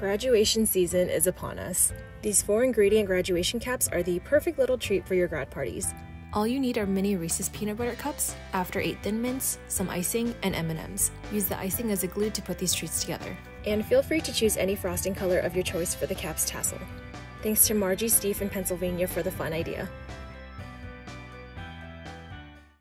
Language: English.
Graduation season is upon us. These 4-ingredient graduation caps are the perfect little treat for your grad parties. All you need are mini Reese's peanut butter cups, after 8 Thin Mints, some icing, and M&Ms. Use the icing as a glue to put these treats together. And feel free to choose any frosting color of your choice for the cap's tassel. Thanks to Margie Steve in Pennsylvania for the fun idea.